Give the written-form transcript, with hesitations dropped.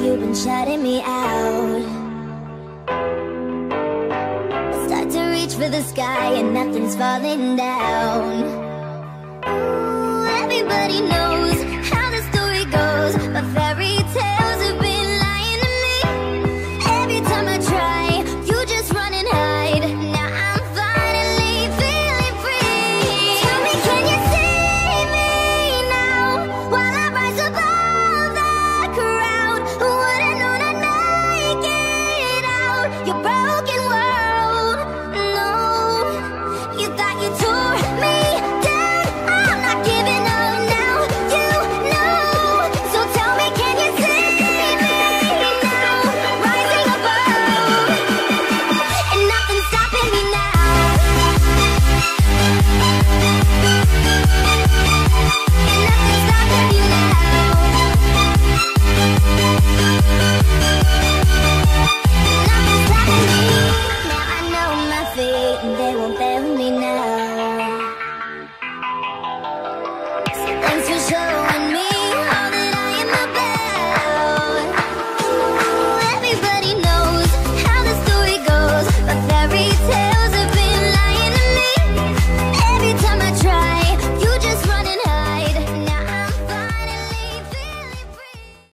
you've been shutting me out. Start to reach for the sky and nothing's falling down. Ooh, everybody knows how the story goes, but fairy tales have been lying to me. Every time I try, you just run and hide. Now I'm finally feeling free. Tell me, can you see me now, while I rise above the crowd? Who would've known I'd make it out your broken world? No, you thought you tore me down. I'm not giving up now, you know. So tell me, can you see me now, rising above, and nothing's stopping me now. Nothing's stopping you now. Nothing's stopping me. Now I know my fate, and they won't fail me now.